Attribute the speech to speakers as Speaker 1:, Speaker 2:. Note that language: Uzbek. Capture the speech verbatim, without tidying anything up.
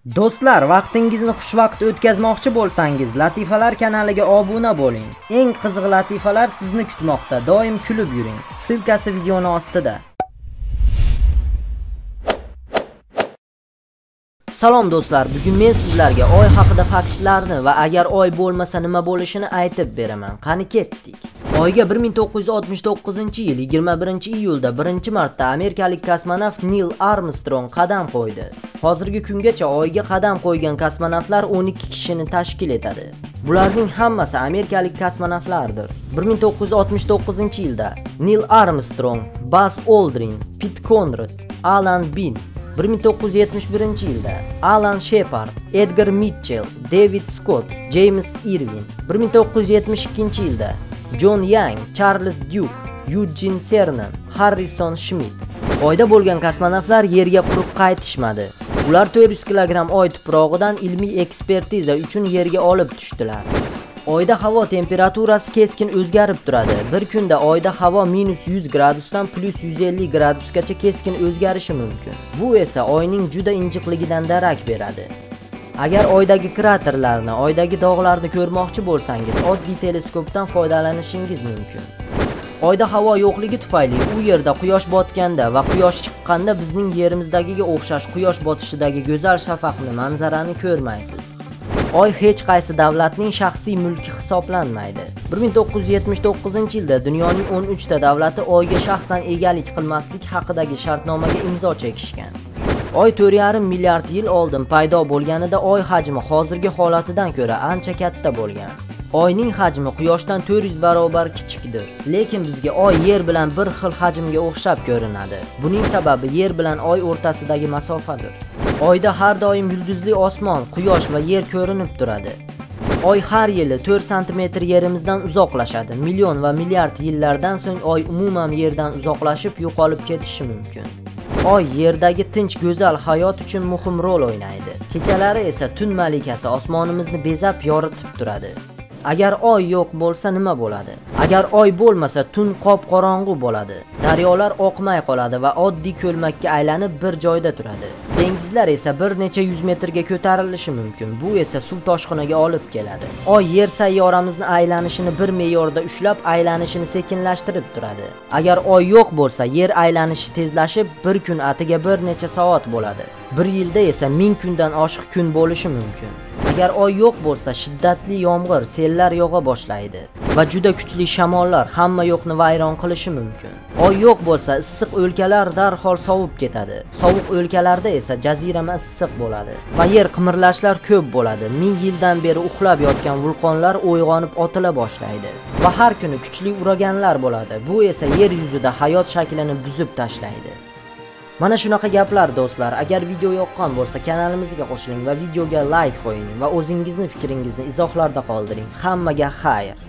Speaker 1: Do'stlar, vaqtingizni xushvaqt o'tkazmoqchi bo'lsangiz, Latifalar kanaliga obuna bo'ling. Eng qiziq latifalar sizni kutmoqda. Doim kulib yuring. Silkasi videoning ostida. Salom do'stlar, bugun men sizlarga oy haqida faktlarni va agar oy bo'lmasa nima bo'lishini aytib beraman. Qani ketdik. Oyga bir ming to'qqiz yuz oltmish to'qqizinchi yil yigirma birinchi iyulda birinchi marta amerikalik kosmonavt Neil Armstrong qadam qo'ydi. Hozirgi kungacha oyga qadam qo'ygan kosmonavtlar o'n ikki kishini tashkil etadi. Bularning hammasi amerikalik kosmonavtlardir. bir ming to'qqiz yuz oltmish to'qqizinchi yilda Neil Armstrong, Buzz Aldrin, Pete Conrad, Alan Bean, bir ming to'qqiz yuz yetmish birinchi yilda Alan Shepard, Edgar Mitchell, David Scott, James Irwin, bir ming to'qqiz yuz yetmish ikkinchi yilda John Young, Charles Duke, Eugene Cernan, Harrison Schmitt. Oyda bo'lgan kosmonavtlar yerga quruq qaytishmadi. Ular to'rt yuz kilogramm oy tuprog'idan ilmiy ekspertiza uchun yerga olib tushdilar. Oyda havo temperaturasi keskin o'zgarib turadi. Bir kunda oyda havo minus yuz gradusdan plus yuz ellik gradusgacha keskin o'zgarishi mumkin. Bu esa oyning juda injiqligidan darak beradi. Agar oydagi kraterlarni, oydagi dog'larni ko'rmoqchi bo'lsangiz, oddiy teleskopdan foydalanishingiz mumkin. Oyda havo yo'qligi tufayli u yerda quyosh botganda va quyosh chiqqanda bizning yerimizdagiga o'xshash quyosh botishidagi go'zal shafaqli manzarani ko'rmaysiz. Oy hech qaysi davlatning shaxsiy mulki hisoblanmaydi. bir ming to'qqiz yuz yetmish to'qqizinchi yilda dunyoning o'n uchta davlati oyga shaxsan egalik qilmaslik haqidagi shartnomaga imzo chekishgan. Oy to'rt yarim milliard yil oldin paydo bo'lganida oy hajmi hozirgi holatidan ko'ra ancha katta bo'lgan. Oyning hajmi quyoshdan to'rt yuz barobar kichikdir, lekin bizga oy yer bilan bir xil hajmga o'xshab ko'rinadi. Buning sababi yer bilan oy o'rtasidagi masofadir. Oyda har doim yulduzli osmon, quyosh va yer ko'rinib turadi. Oy har yili to'rt santimetr yerimizdan uzoqlashadi. Million va milliard yillardan so'ng oy umuman yerdan uzoqlashib yo'qolib ketishi mumkin. Oy yerdagi tinch go'zal hayot uchun muhim rol o'ynaydi. Kechalari esa tun malikasi osmonimizni bezab yoritib turadi. Agar oy yo'q bo'lsa nima bo'ladi? Agar oy bo'lmasa tun qop-qorong'u bo'ladi. Daryolar oqmay qoladi va oddiy ko'lmakka aylanib bir joyda turadi. Dengizlar esa bir necha yuz metrga ko'tarilishi mumkin. Bu esa suv toshqiniga olib keladi. Oy yer sayyoramizni aylanishini bir me'yorda ushlab, aylanishini sekinlashtirib turadi. Agar oy yo'q bo'lsa, yer aylanishi tezlashib, bir kun atiga bir necha soat bo'ladi. Bir yilda esa ming kundan oshiq kun bo'lishi mumkin. Agar oy yo'q bo'lsa, shiddatli yomg'ir, sellar yog'a boshlaydi va juda kuchli shamollar hamma yo'qni vayron qilishi mumkin. Oy yo'q bo'lsa, issiq o'lkalar darhol sovib ketadi. Sovuq o'lkalarda esa jazirama issiq bo'ladi va yer qimirlashlar ko'p bo'ladi. Ming yildan beri uxlab yotgan vulqonlar uyg'onib otila boshlaydi va har kuni kuchli uraganlar bo'ladi. Bu esa yer yuzida hayot shaklini buzib tashlaydi. Mana shunaqa gaplar do'stlar. Agar video yoqqan bo'lsa, kanalimizga qo'shiling va videoga like qo'ying va o'zingizning fikringizni izohlarda qoldiring. Hammaga xayr.